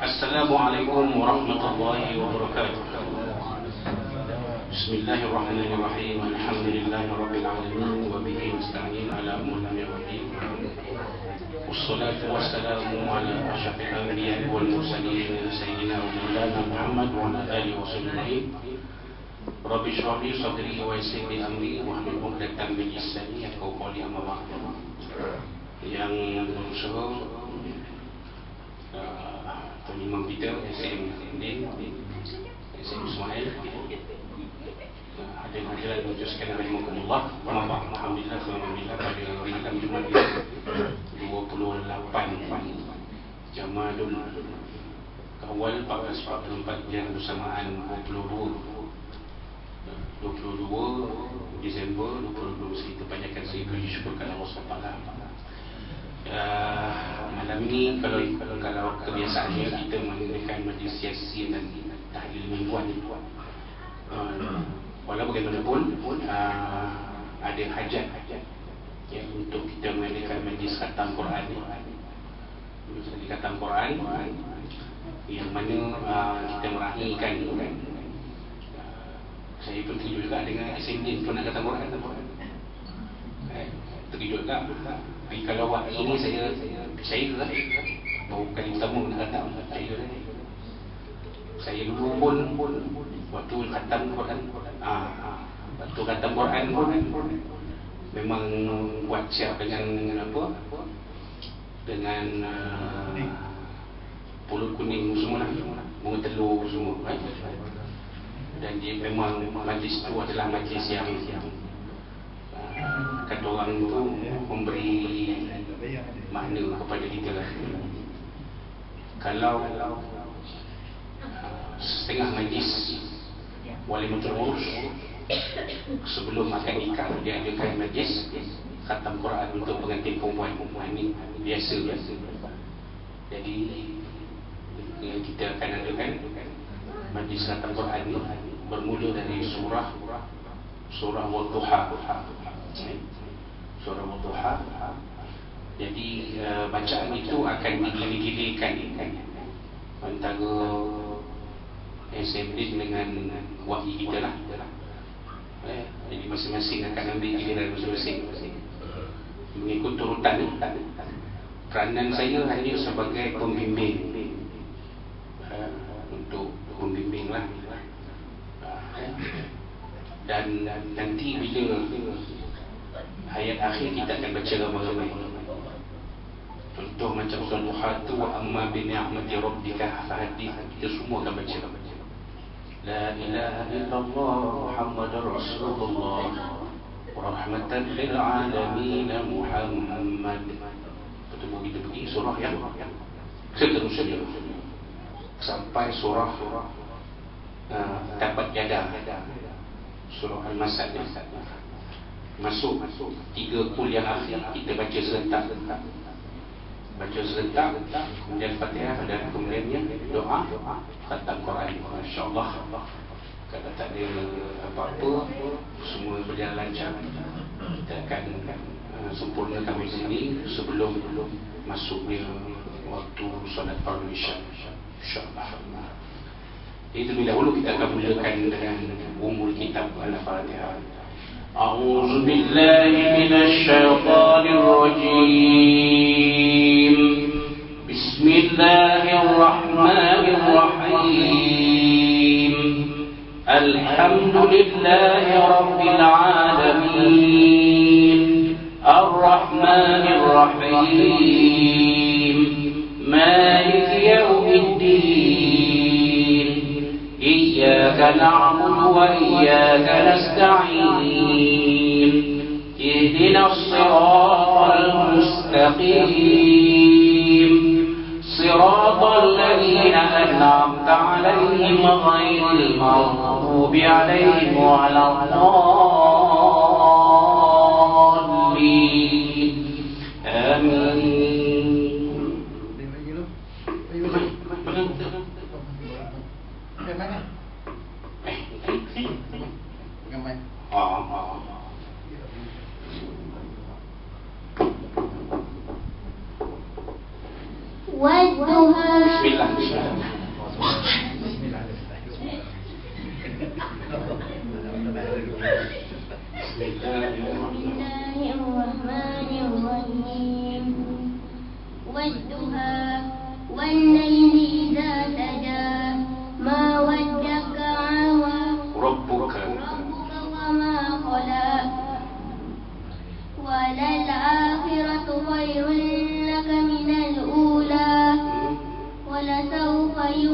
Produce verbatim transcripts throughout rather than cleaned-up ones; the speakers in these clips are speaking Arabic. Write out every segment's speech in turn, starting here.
Assalamualaikum warahmatullahi wabarakatuh. Bismillahirrahmanirrahim. Alhamdulillahirabbil alamin wa bihi nasta'in ala umuri waddin. Wassalatu wassalamu ala asyrafil anbiya'i wal mursalin sayyidina wa maulana Muhammad wa ala alihi wasahbihi. Rabbi shrah li sadri wa yassir li amri wahlul 'uqdatam min lisani yafqahu qawli. Amma ba'd. Yang berusaha Imam kita, S M Din, S M Ismail, ada hadirat mengucapkan rahimahumullah. Alhamdulillah, alhamdulillah pada malam Jumaat dua puluh lapan Jamadul Awal empat belas empat puluh empat yang bersamaan dua puluh dua Disember dua ribu dua puluh. Kita panjatkan seribu syukur kepada Allah subhanahu wa taala. Uh, malam ni kalau kalau, kalau kebiasaannya kita mengadakan majlis siasi dan tahlil mingguan, uh, walau bagaimanapun uh, ada hajat ya, untuk kita mengadakan majlis khatam Quran ni, majlis khatam Quran yang mana uh, kita meraihkan kan. Uh, saya pun terkejut juga dengan S M D pun nak khatam Quran, eh, terkejut tak? Tapi kalau waktu ini saya saya lah baru kali pertama nak khatam, saya lah. Saya dulu pun waktu khatam Quran, ah, waktu khatam Quran pun memang buat siap dengan dengan apa? Dengan uh, pulut kuning semua lah, bunga telur semua, right? Dan dia memang majlis tu adalah majlis yang kata orang tu memberi makna kepada kita lah. Kalau setengah majlis wali menterus sebelum makan ikan dia adakan majlis khatam Quran untuk pengantin perempuan. Ini biasa biasa. Jadi kita akan adakan majlis khatam Quran ini bermula dari surah surah Wadduha. Surah Wadduha. Jadi uh, bacaan itu akan digilir-gilirkan antara S M D dengan wahyi kita lah. Eh, jadi masing-masing akan ambil giliran masing-masing mengikut turutan. Peranan saya hanya sebagai pembimbing, uh, untuk pembimbing lah. Uh, dan, dan nanti bila ayat akhir kita akan baca ramai-ramai. Contoh macam surah Duha tu, wa amma bi ni'mati rabbika fahaddith, kita semua akan baca. La ilaha illallah Muhammadur Rasulullah rahmatan lil alamin Muhammad. Betul kita pergi surah yang seterusnya sampai surah uh, dapat jadah, surah Al-Masad. Masuk tiga kul yang akhir kita baca serentak, baca serentak, kemudian Fatihah dan kemudiannya doa khatam Quran. Masya-Allah, kalau tak ada apa-apa, semua berjalan lancar, kita akan uh, sempurnakan di sini sebelum masuknya waktu solat fardu isya. Insya-Allah. Itu bila dahulu kita akan mulakan dengan umul kitab Al-Fatihah. أعوذ بالله من الشيطان الرجيم. بسم الله الرحمن الرحيم. الحمد لله رب العالمين الرحمن الرحيم مالك يوم الدين إياك نعبد وإياك نستعين اهدنا الصراط المستقيم صراط الذين أنعمت عليهم غير المغضوب عليهم ولا الضالين آمين. Wadduha. Bismillah, bismillah.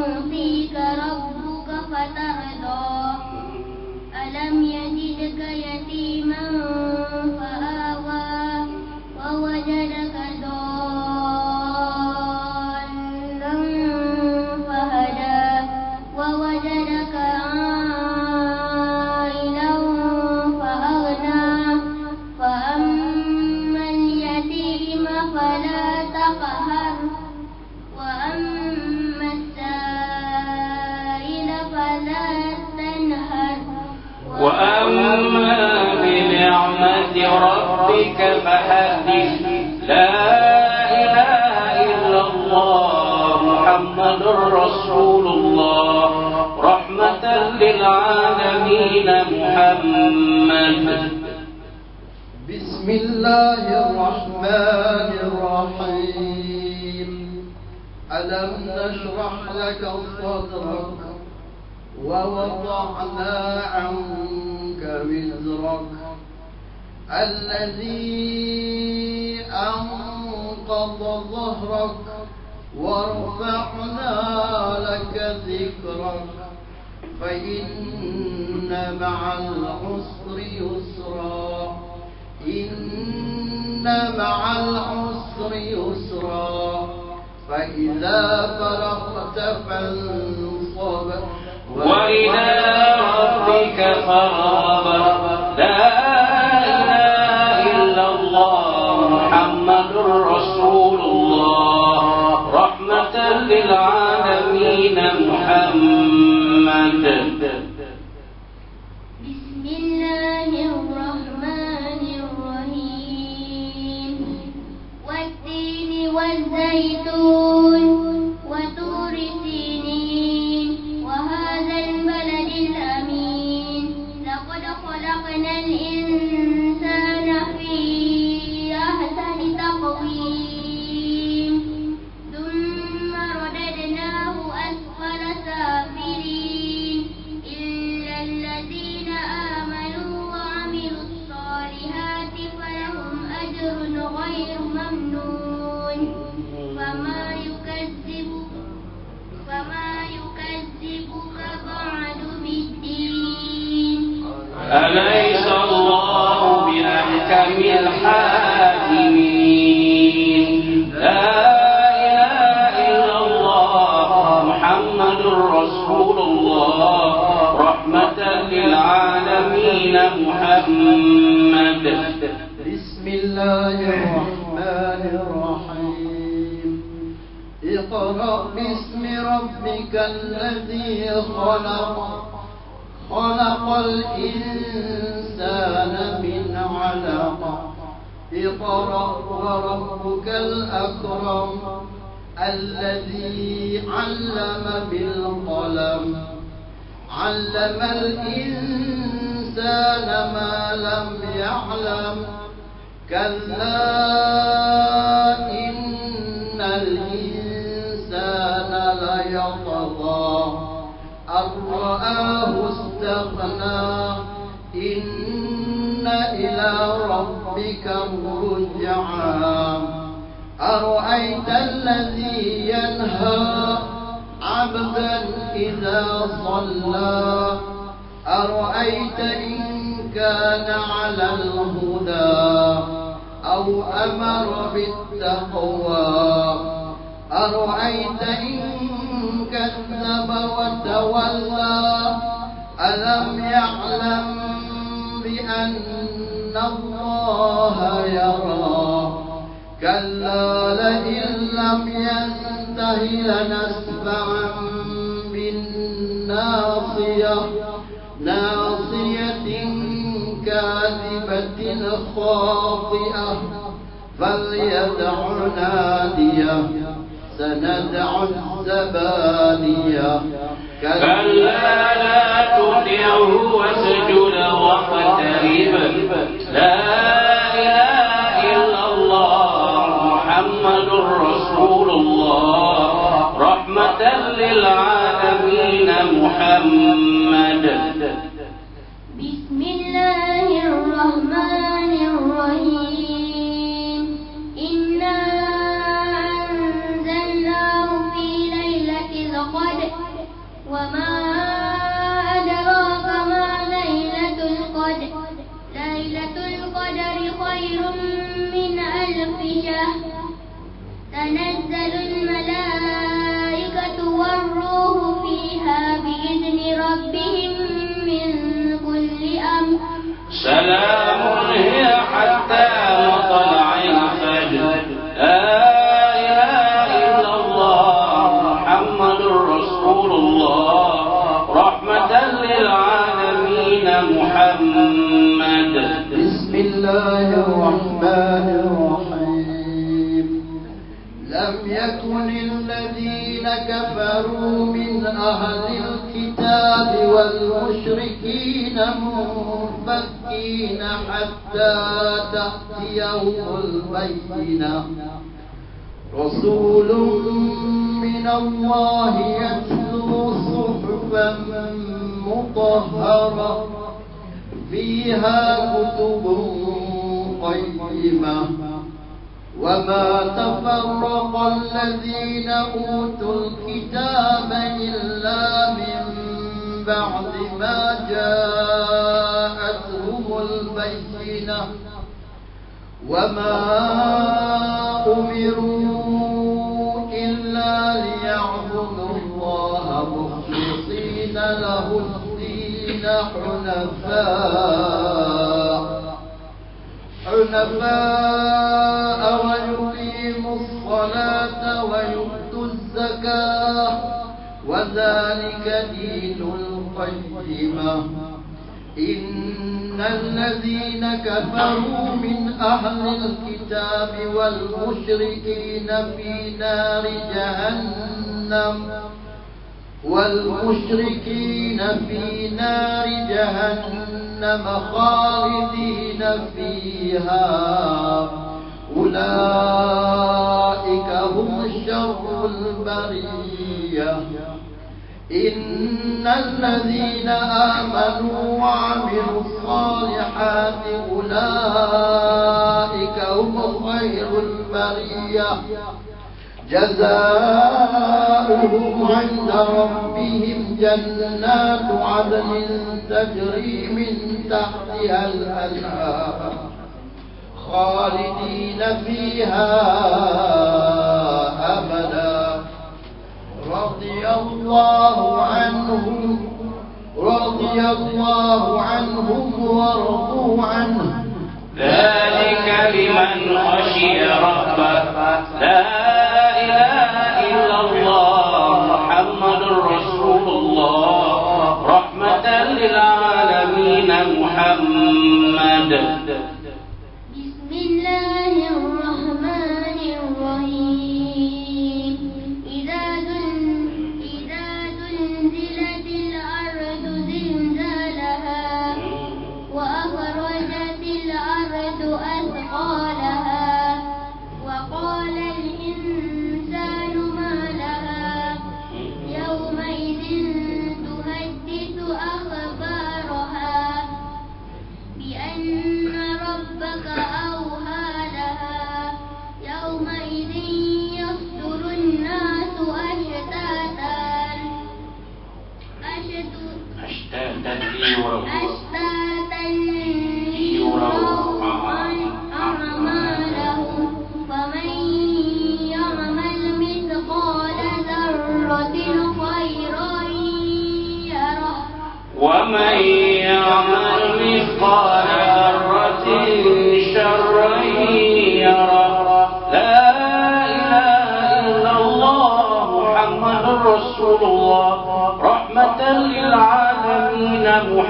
يعطيك ربك فترضى ألم يجدك يتيما فآوى ووجدك ضالا فهدى ووجدك عائلا فأغنى فأما اليتيم فلا تقهر وأما السائل فلا تنهر وأما بنعمة ربك فحدث لا إله إلا الله محمد رسول الله رحمة للعالمين محمد. بسم الله الرحمن الرحيم. ألم نشرح لك صدرك ووضعنا عنك وزرك الذي أنقض ظهرك ورفعنا لك ذكرك فإن مع العسر يسرا إن مع العسر يسرا فإذا فرغت فانصب وإلى ربك فارغب لا إله إلا الله محمد رسول الله رحمة للعالمين محمد. بسم الله الرحمن الرحيم والتين والزيتون وطور سينين وهذا البلد الأمين لقد خلقنا الإنسان في أحسن تقويم ثم رددناه أسفل سافلين إلا الذين آمنوا وعملوا الصالحات فلهم أجر غير ممنون فما يكذبك فما يكذبك بعد بالدين أليس الله بأحكم الحاكمين لا إله إلا الله محمد رسول الله رحمة للعالمين محمد. بسم الله الرحمن الرحيم. اقرأ باسم ربك الذي خلق خلق الإنسان من علق اقرأ وربك الأكرم الذي علم بالقلم علم الإنسان ما لم يعلم كلا إن الإنسان ليطغى أن رآه استغنى إن إلى ربك الرجعى أرأيت الذي ينهى عبدا إذا صلى أرأيت إن كان على الهدى أو أمر بالتقوى أرأيت إن كذب وتولى ألم يعلم بأن الله يرى كلا لئن لم ينته لنسفعا بالناصية ناصية كاذبة خاطئة فليدع ناديه سندع الزبانية كلا لا تطعه واسجد واقترب لا إله إلا الله محمد رسول الله رحمة للعالمين محمد. بسم الله الرحمن الرحيم إنا أنزلناه في ليلة القدر الله الرحمن الرحيم لم يكن الذين كفروا من أهل الكتاب والمشركين منفكين حتى تأتيهم البينة رسول من الله يتلو صحفا مطهرة فيها كتب قيمة وما تفرق الذين أوتوا الكتاب إلا من بعد ما جاءتهم البينة وما أمروا إلا ليعبدوا الله مخلصين له الدين حنفاء حنفاء ويقيموا الصلاة ويؤتوا الزكاة وذلك دين القيمة إن الذين كفروا من أهل الكتاب والمشركين في نار جهنم والمشركين في نار جهنم خالدين فيها أولئك هم شر البرية إن الذين آمنوا وعملوا الصالحات أولئك هم خير البرية جزاؤهم عند ربهم جنات عدن تجري من تحتها الأنهار خالدين فيها أبدا رضي الله عنهم رضي الله عنهم ورضوا عنه ذلك لمن خشي ربه لا إله إلا الله محمد رسول الله رحمة للعالمين محمد. بسم الله الرحمن الرحيم إذا إذا زلزلت الأرض زلزالها وأخرجت الأرض أثقالها وقال الإنسان ما لها يومئذ تحدث أخبارها بأن ربك أوحى لها يومئذ يصدر الناس أشتاتا أشتاتا ليروا أشتاتا ليروا أعمالهم فمن يعمل مثقال ذرة خيرا يره ومن يعمل مثقال ذرة شرا يره لا إله إلا الله محمد رسول الله رحمة للعالمين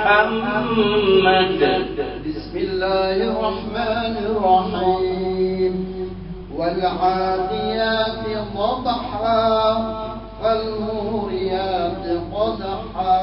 محمد. بسم الله الرحمن الرحيم والعاديات ضبحا فالموريات قدحا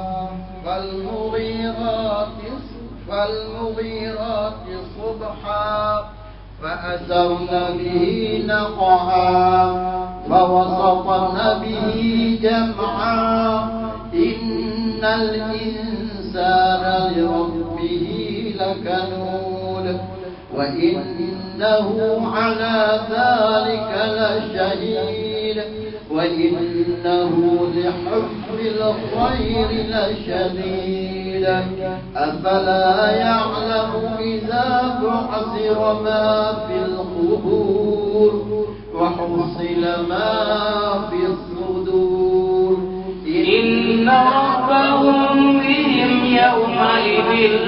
فالمغيرات فالمغيرات صبحا فأثرن به نقعا فوسطن به جمعا إن الإنسان لربه لكنود وإنه على ذلك لشهيد وإنه لحب الخير لشديد أفلا يعلم إذا بعثر ما في القبور وحصل ما في الصدور إن ربهم بهم يومئذ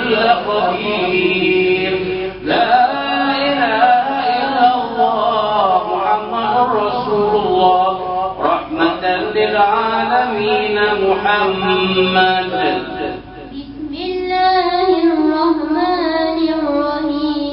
لخبير لا إله إلا الله محمد رسول الله رحمة للعالمين محمد. بسم الله الرحمن الرحيم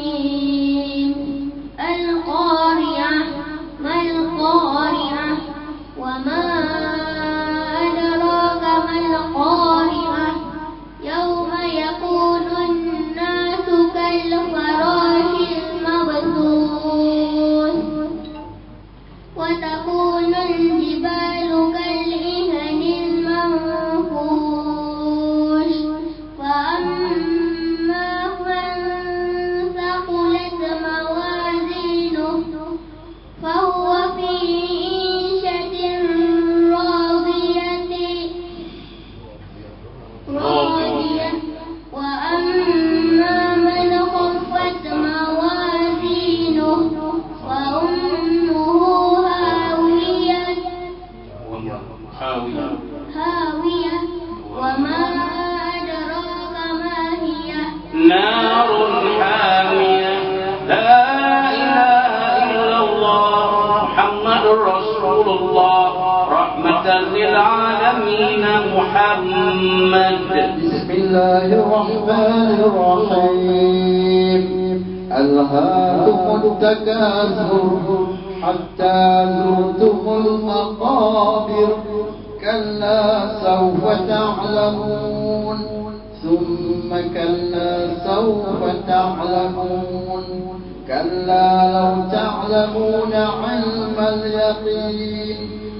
هاوية هاوية وما أدراك ما هي نار حامية لا إله إلا الله محمد رسول الله رحمة للعالمين محمد. بسم الله الرحمن الرحيم ألهاكم التكاثر حتى زرتم المقابر كلا سوف تعلمون ثم كلا سوف تعلمون كلا لو تعلمون علم اليقين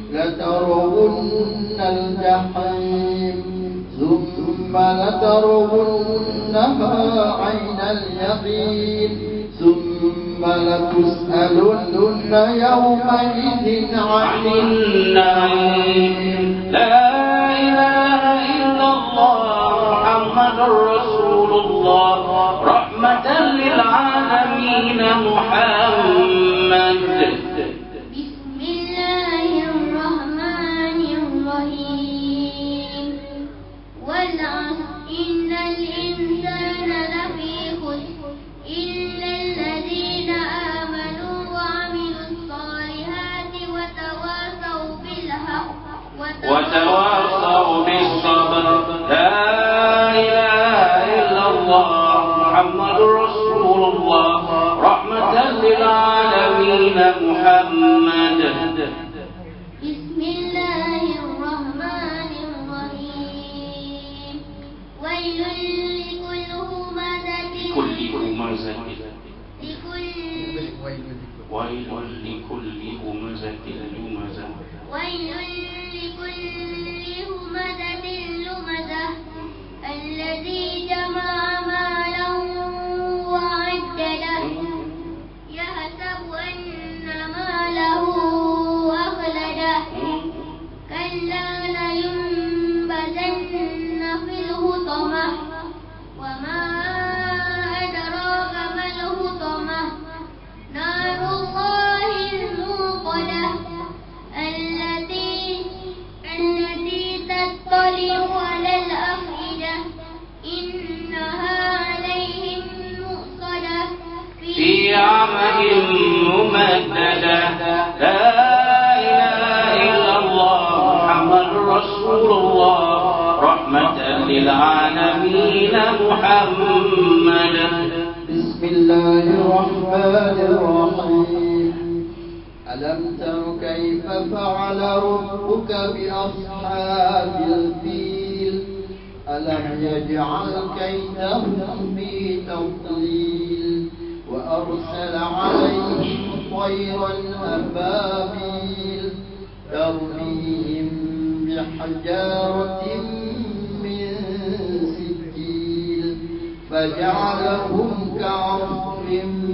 لترون الجحيم ثم لترونها عين اليقين ثم لتسألن يومئذ عن النعيم. لا إله إلا الله محمد رسول الله رحمة للعالمين محمد. بسم الله الرحمن الرحيم والعصر إن الإنسان لفي خسر إلا الذين آمنوا وعملوا الصالحات وتواصوا بالحق وتواصوا بالصبر. لا إله إلا الله محمد رسول الله رحمة للعالمين محمد. بسم الله الرحمن الرحيم ويل لكل همزة كل همزة لكل ويل لكل همزة لمزة ويل لكل همزة لمزة الذي جمع مالا وعدده يحسب أن ماله أخلده كلا لينبذن في الحطمة وما أدراك ما الحطمة نار الله الموقدة التي التي تطلع على الأفئدة إنها عليهم مؤصدة في عمد ممددة. لا إله إلا الله محمد رسول الله رحمة للعالمين محمد. بسم الله الرحمن الرحيم ألم تر كيف فعل ربك بأصحاب الفيل ألم يجعل كيدهم في تضليل وأرسل عليهم طيرا أبابيل ترميهم بحجارة من سجيل فجعلهم كعصف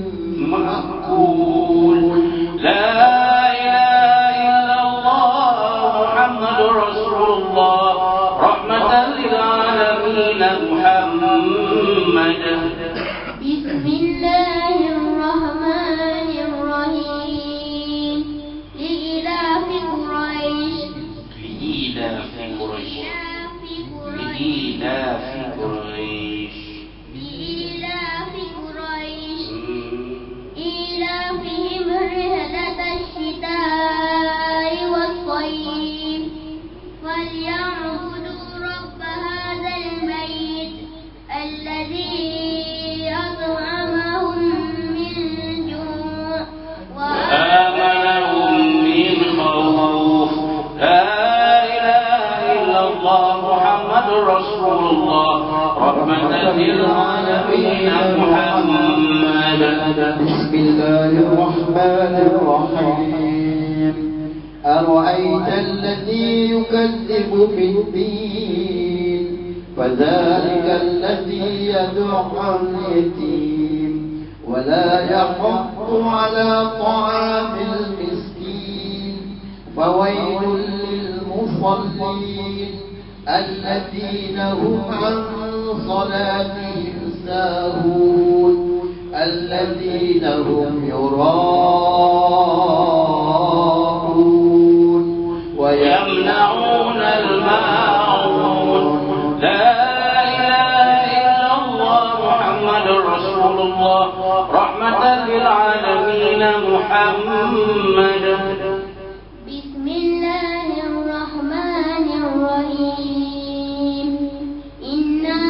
مأكول. لا إله إلا الله محمد رسول الله رحمة للعالمين محمد. بسم الله الرحمن الرحيم لإلاف قريش لإيلاف قريش لإيلاف قريش لإلاف قريش إيلافهم رحلة الشتاء والصيف فليعبدوا رب هذا البيت الذي أطعمهم من جوع وآمنهم من خوف. لا إله إلا الله محمد رسول الله رحمة للعالمين محمد. بسم الله الرحمن الرحيم أرأيت الذي يكذب بالدين فذلك الذي يدعو اليتيم ولا يحض على طعام المسكين فويل للمصلين الذين هم عن صلاتهم ساهون الذين هم يراءون ويمنعون يسمعون الماعون لا إله إلا الله محمد رسول الله رحمة للعالمين محمد. بسم الله الرحمن الرحيم إنا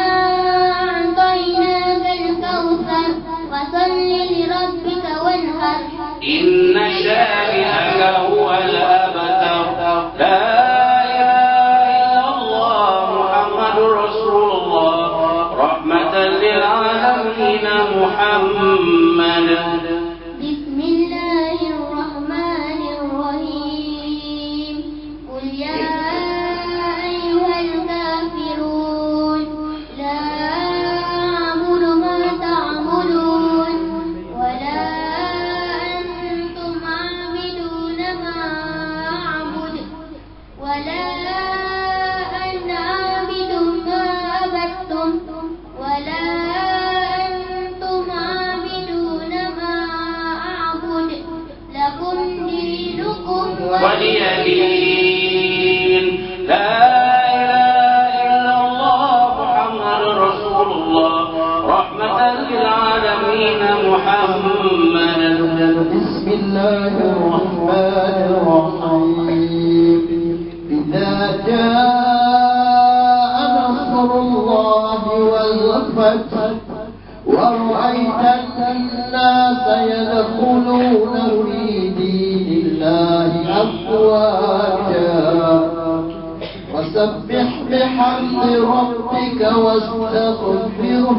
أعطيناك الكوثر فصل لربك وانهر إن شانئك هو الأبتر لا إله إلا الله محمد رسول الله رحمة للعالمين محمد. بسم الله الرحمن الرحيم قل يا أيها الكافرون لا أعبد ما تعبدون ولا أنتم عابدون ما أعبد ولا أنا عابد ما عبدتم ولا أنتم عابدون ما أعبد لكم دينكم ولي دين لا إله إلا الله محمد رسول الله رحمة للعالمين محمد. بسم الله الرحمن الرحيم إذا جاء نصر الله والفتح ورأيت الناس يدخلون في دين الله أفواجا وسبح بحمد ربك واستغفره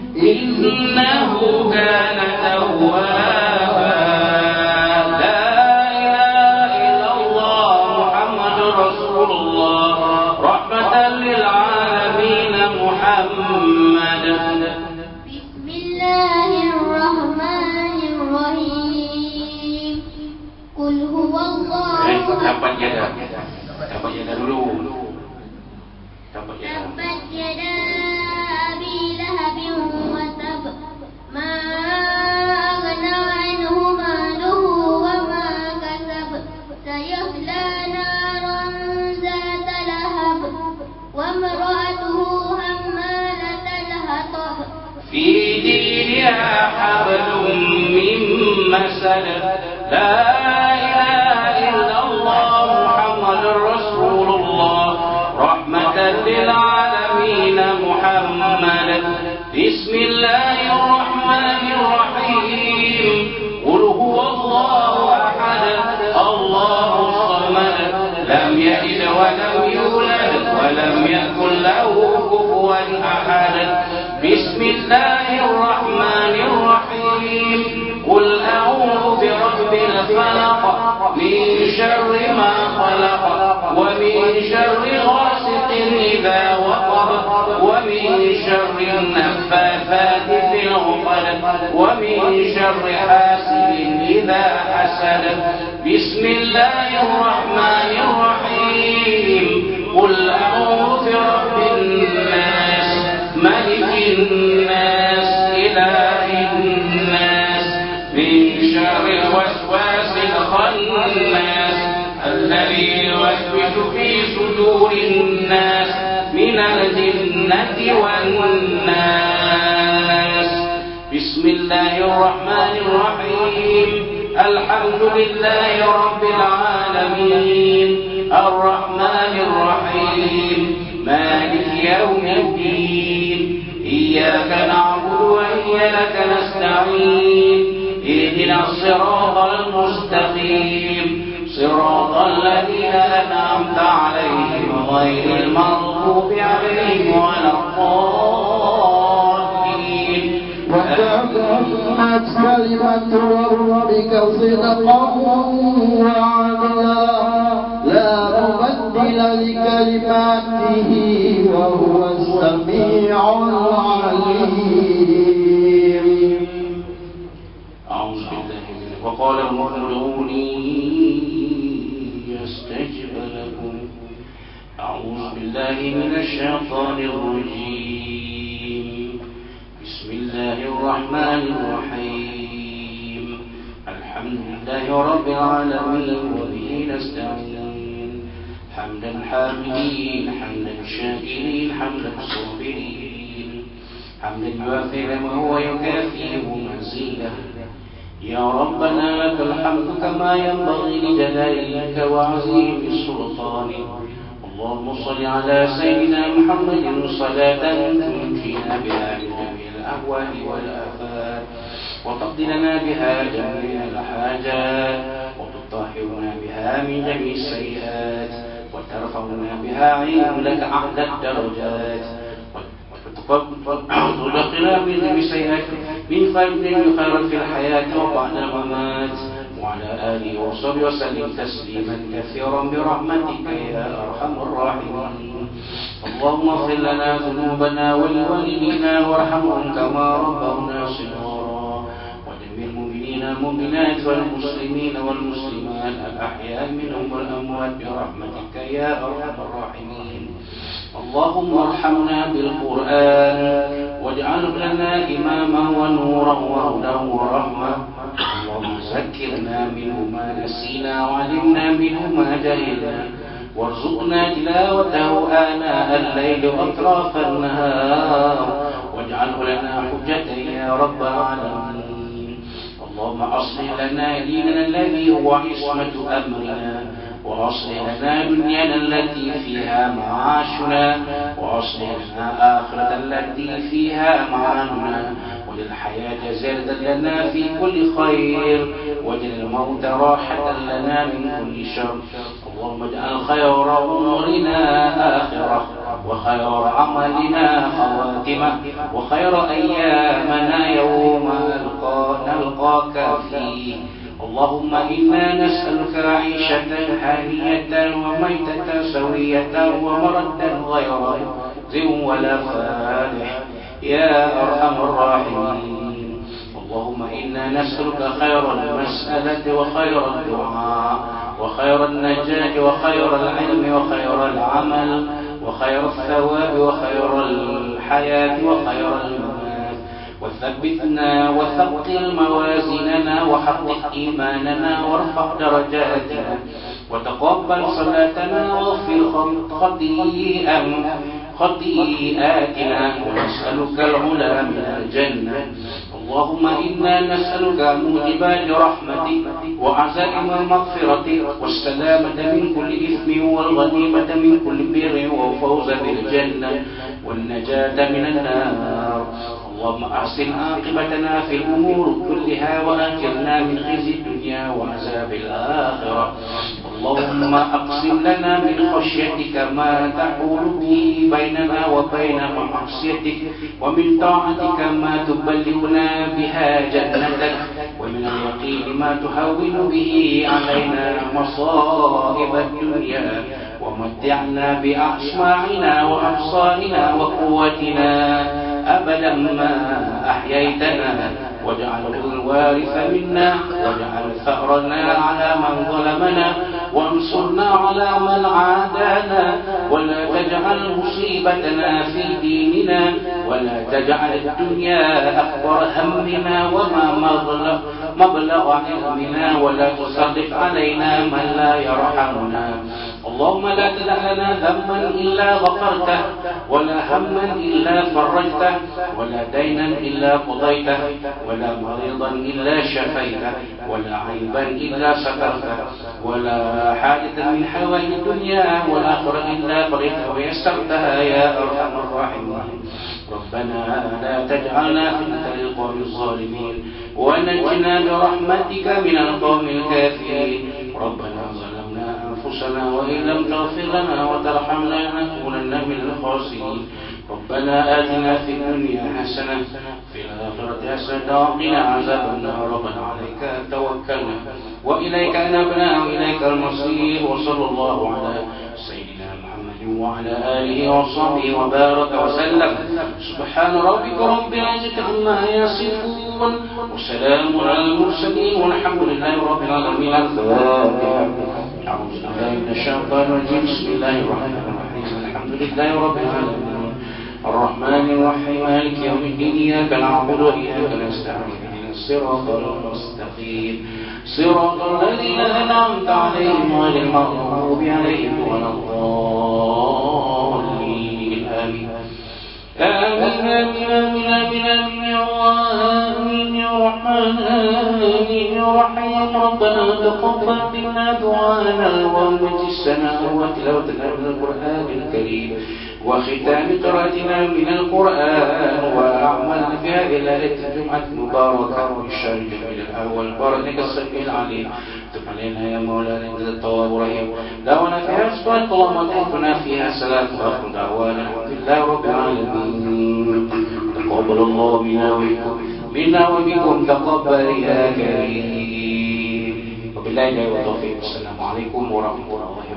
إنه كان توابا لا إله إلا الله محمد رسول الله رحمة للعالمين محمد. بسم الله الرحمن الرحيم قل هو الله Dapat jeda, dapat jeda dulu. Dapat jeda. تبت يدا أبي لهب وتب ما أغنى عنه ماله وما كسب سيصلى نارا ذات لهب وامرأته حمالة الحطب في جيدها حبل من مسد لا إله إلا الله محمد رسول الله رحمة للعالمين محمد. بسم الله الرحمن الرحيم قل هو الله أحد الله الصمد لم يلد ولم يولد ولم يكن له كفوا أحد. بسم الله الرحمن الرحيم قل أعوذ برب الفلق من شر ما خلق ومن شر غاسق إذا وقب ومن شر النفاثات في العقد ومن شر حاسد إذا حسد. بسم الله الرحمن الرحيم قل أعوذ برب الناس ملك الناس إله الناس من شر الوسواس الخناس الذي يوسوس في صدور الناس من الجنة والناس. بسم الله الرحمن الرحيم الحمد لله رب العالمين الرحمن الرحيم مالك يوم الدين إياك نعبد وإياك نستعين اهدنا الصراط المستقيم صراط الذين أنعمت عليهم غير المغضوب عليهم ولا الضالين. وتمت كلمة ربك صدقا وعدلا لا مبدل لكلماته وهو السميع العليم. أعوذ بالله من وقال ادعوني يستجب لكم. أعوذ بالله من الشيطان الرجيم. بسم الله الرحمن الرحيم الحمد لله رب العالمين وبه نستعين حمدا حامدين حمدا شاكرين حمدا صابرين حمدا يوافي ما هو يكافئ مزيدا. يا ربنا لك الحمد كما ينبغي لجلالك وعظيم سلطانك. اللهم صل على سيدنا محمد صلاة تنجينا بها من جميع الأهوال والآفات وتقضي لنا بها جميع الحاجات وتطهرنا بها من جميع السيئات وترفعنا بها عندك أعلى الدرجات وتدخلنا بسيئات من خير في الحياة وبعد الممات. وعلى آله وصحبه وسلم تسليما كثيرا برحمتك يا أرحم الراحمين. اللهم اغفر لنا ذنوبنا ولوالدينا وارحمهم كما ربونا صغارا. وجميع المؤمنين والمؤمنات والمسلمين والمسلمات الأحياء منهم والأموات برحمتك يا أرحم الراحمين. اللهم ارحمنا بالقرآن واجعله لنا إماما ونورا وهدى ورحمة. اللهم ذكرنا منه ما نسينا وعلمنا منه ما جهلنا وارزقنا تلاوته آناء الليل وأطراف النهار واجعله لنا حجة يا رب العالمين. اللهم أصلح لنا ديننا الذي هو عصمة أمرنا وأصلح لنا دنيانا التي فيها معاشنا وأصلح لنا آخرة التي فيها معادنا وللحياة زيادة لنا في كل خير وللموت راحة لنا من كل شر. اللهم اجعل خير أمورنا آخرة وخير عملنا خواتمة وخير أيامنا يوم نلقاك فيه. اللهم إنا نسألك عيشة هانية وميتة سوية ومردا غير ذي ولا فالح يا أرحم الراحمين. اللهم إنا نسألك خير المسألة وخير الدعاء وخير النجاة وخير العلم وخير العمل وخير الثواب وخير الحياة وخير الممات. وثبتنا وثقل موازيننا وحقق إيماننا وارفع درجاتنا وتقبل صلاتنا واغفر خطيئنا خطيئاتنا ونسألك العلا من الجنة. اللهم إنا نسألك موجبات رحمتك وعزائم مغفرتك والسلامة من كل إثم والغنيمة من كل بر والفوز بالجنة والنجاة من النار. اللهم أحسن عاقبتنا في الأمور كلها وأجرنا من خزي الدنيا وعذاب الآخرة. اللهم أقسم لنا من خشيتك ما تحول به بيننا وبين معصيتك ومن طاعتك ما تبلغنا بها جنتك ومن اليقين ما تهون به علينا مصائب الدنيا ومتعنا بأسماعنا وأبصارنا وقوتنا أبدا ما أحييتنا واجعله الوارث منا واجعل ثأرنا على من ظلمنا وانصرنا على من عادانا ولا تجعل مصيبتنا في ديننا ولا تجعل الدنيا أكبر همنا وما مبلغ علمنا ولا تسلط علينا من لا يرحمنا. اللهم لا تدع لنا ذنبا إلا غفرته ولا هما إلا فرجته ولا دينا إلا قضيته ولا مريضا إلا شفيته ولا عيبا إلا سترته ولا حادث من حوائج الدنيا والآخرة إلا قضيتها ويسرتها يا أرحم الراحمين. ربنا لا تجعلنا فتنة للقوم الظالمين ونجنا برحمتك من القوم الكافرين. ربنا ظلمنا أنفسنا وإن لم تغفر لنا وترحمنا لنكونن من الخاسرين. ربنا آتنا في الدنيا حسنة في الآخرة حسنة وقنا عذاب النار. ربنا عليك توكلنا وإليك أنبنا وإليك المصير. وصلى الله على سيدنا محمد وعلى آله وصحبه وبارك وسلم. سبحان ربك رب العزة عما يصفون وسلام على المرسلين والحمد لله رب العالمين. الفاتحة. أعوذ بالله من الشيطان الرجيم. بسم الله الرحمن الرحيم. الحمد لله رب العالمين الرحمن الرحيم مالك يوم الدين إياك نعبد وإياك نستعين اهدنا الصراط المستقيم صراط الذين أنعمت عليهم غير المغضوب عليهم ولا الضالين آمين آمين آمين آمين آمين آمين يا الله آمين يا رحمن آمين يا رحيم ربنا تقبل منا دعاءنا ومجلسنا وتلاوتنا من القرآن الكريم وختام قراءتنا من القرآن وأعمالنا في هذه الليلة الجمعة المباركة والشهر الجميل الأول بارك السميع العليم تب علينا يا مولانا إنك التواب الرحيم دعونا فيها سبحانك اللهم وتوفنا فيها سلام وآخر دعوانا الحمد لله رب العالمين تقبل الله منا ومنكم منا ومنكم تقبل يا كريم وبالله والتوفيق والسلام عليكم ورحمة الله